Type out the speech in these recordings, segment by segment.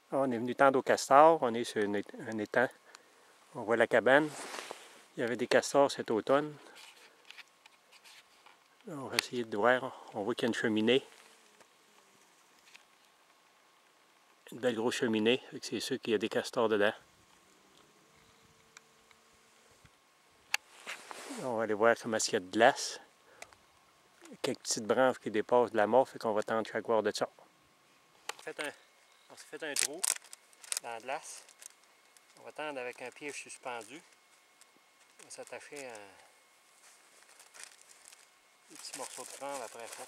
Là, on est venu tendre aux castors, on est sur un étang. On voit la cabane. Il y avait des castors cet automne. Là, on va essayer de voir. On voit qu'il y a une cheminée. Une belle grosse cheminée. C'est sûr qu'il y a des castors dedans. Là, on va aller voir comment il y a de glace. Quelques petites branches qui dépassent de la mort, fait qu'on va tendre chaque voir de ça. On s'est fait un trou dans la glace. On va tendre avec un piège suspendu. On va s'attacher à des petits morceaux de crampe après ça.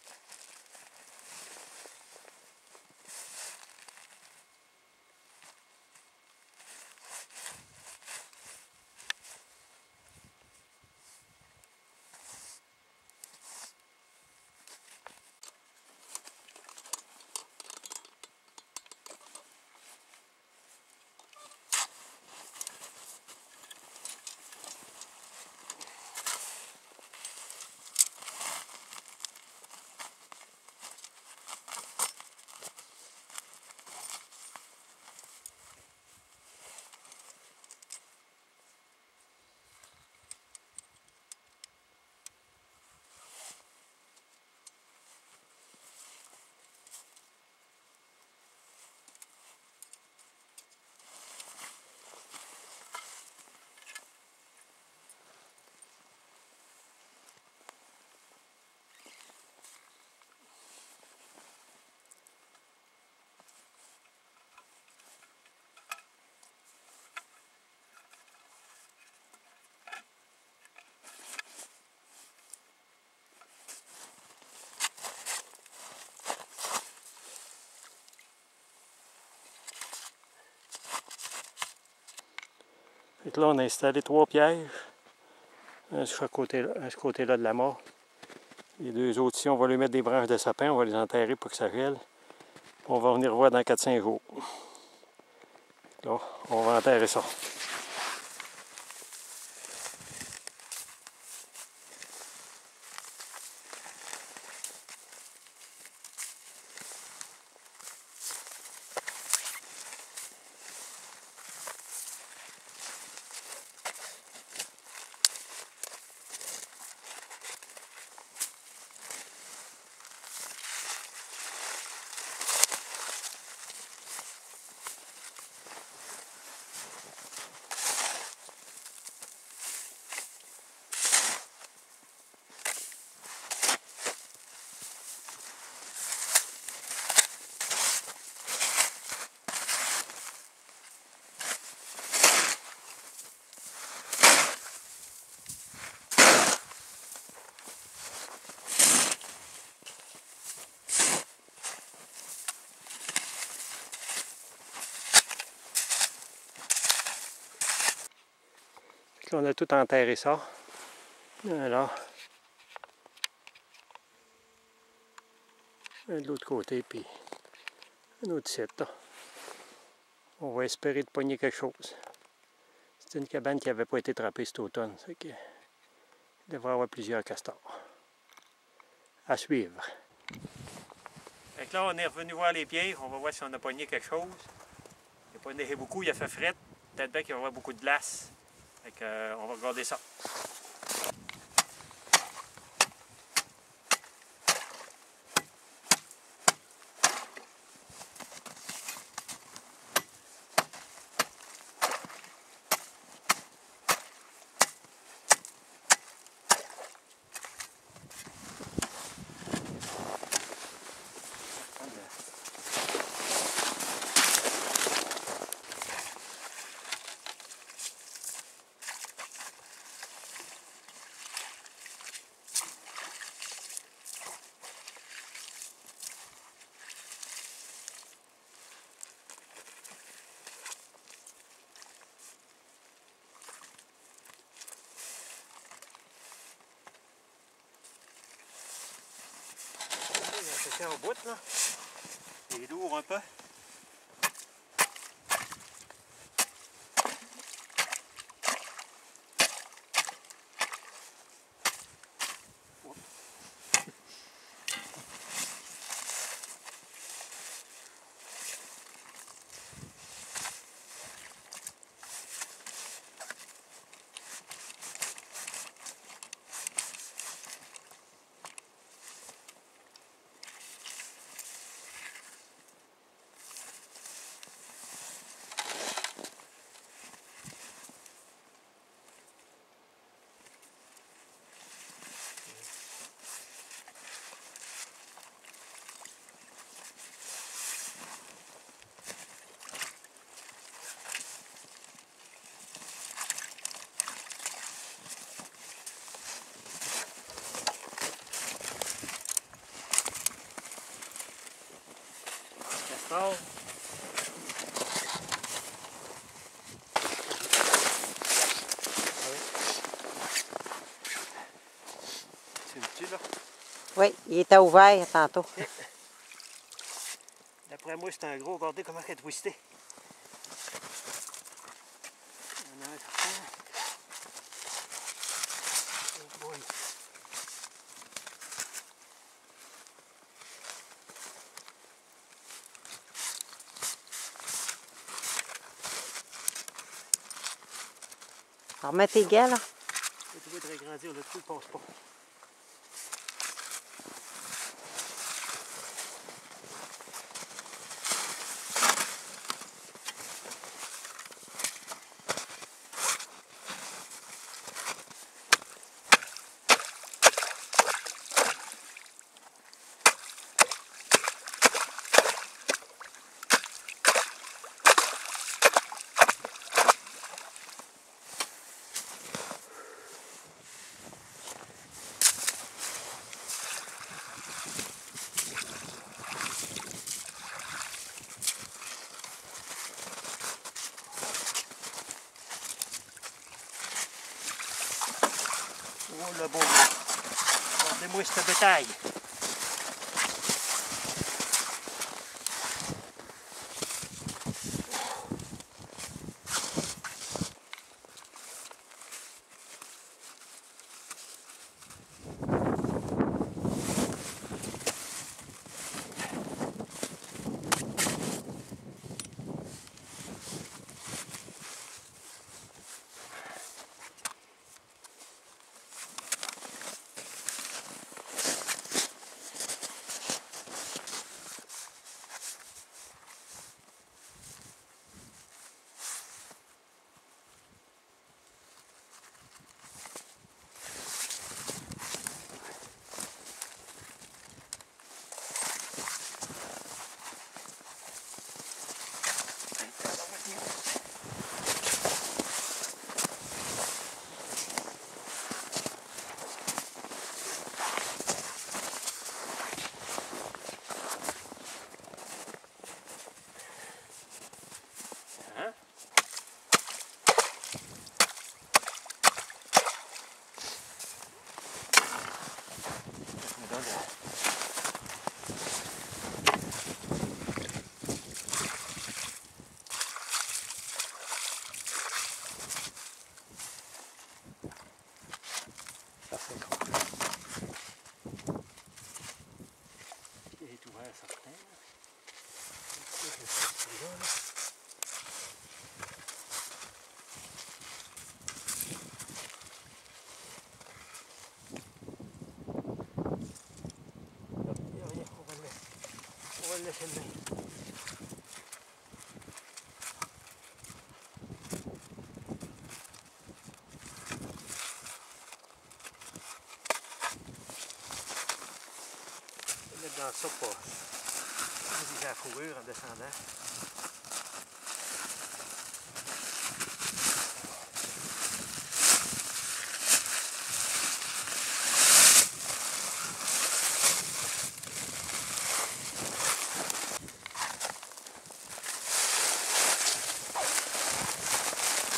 Fait que là, on a installé 3 pièges. Un sur ce côté-là de la mort. Les 2 autres ici, on va lui mettre des branches de sapin, on va les enterrer pour que ça gèle. On va venir voir dans 4-5 jours. Là, on va enterrer ça. Là, on a tout enterré ça. Là. De l'autre côté, puis un autre site. Là. On va espérer de pogner quelque chose. C'est une cabane qui n'avait pas été trappée cet automne. Il devrait y avoir plusieurs castors. À suivre. Fait que là, on est revenu voir les pieds. On va voir si on a pogné quelque chose. Il n'y a pas neigé beaucoup, il a fait fret. Peut-être bien qu'il va y avoir beaucoup de glace. Fait que, on va regarder ça. C'est en bout là. Il est lourd un peu. Non. Tu là? Oui, il était ouvert tantôt. Okay. D'après moi, c'est un gros. Regardez comment il est twisté. Il y en a un certain. Oh boy. Remets tes gants, là. Je vais te grandir, le trou ne passe pas. Oh le bon gars. Regardez-moi ce bétail. Certain. On va le laisser le main. Mettre dans ça pour la fourrure en descendant.